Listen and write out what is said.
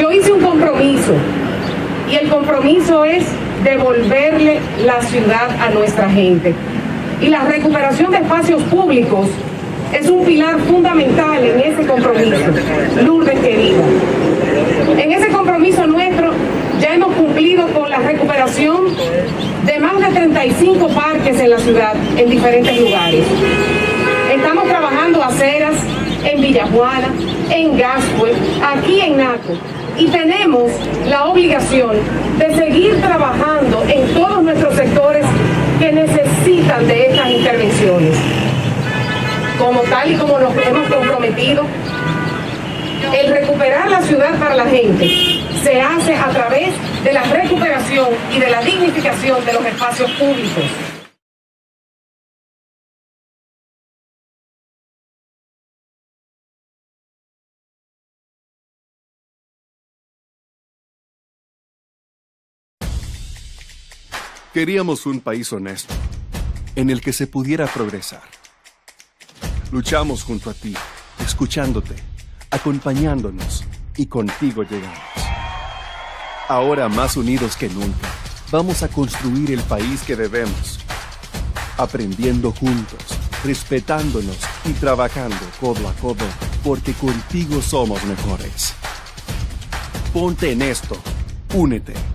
Yo hice un compromiso y el compromiso es devolverle la ciudad a nuestra gente. Y la recuperación de espacios públicos es un pilar fundamental en ese compromiso. Lourdes querida, en ese compromiso nuestro ya hemos cumplido con la recuperación de más de 35 parques en la ciudad, en diferentes lugares. Estamos trabajando aceras en Villajuana, en Gascue, aquí en Naco, y tenemos la obligación de seguir trabajando en todos nuestros sectores que necesitan de estas intervenciones. Como tal y como nos hemos comprometido, el recuperar la ciudad para la gente se hace a través de la recuperación y de la dignificación de los espacios públicos. Queríamos un país honesto, en el que se pudiera progresar. Luchamos junto a ti, escuchándote, acompañándonos, y contigo llegamos. Ahora más unidos que nunca, vamos a construir el país que debemos. Aprendiendo juntos, respetándonos y trabajando codo a codo, porque contigo somos mejores. Ponte en esto, únete.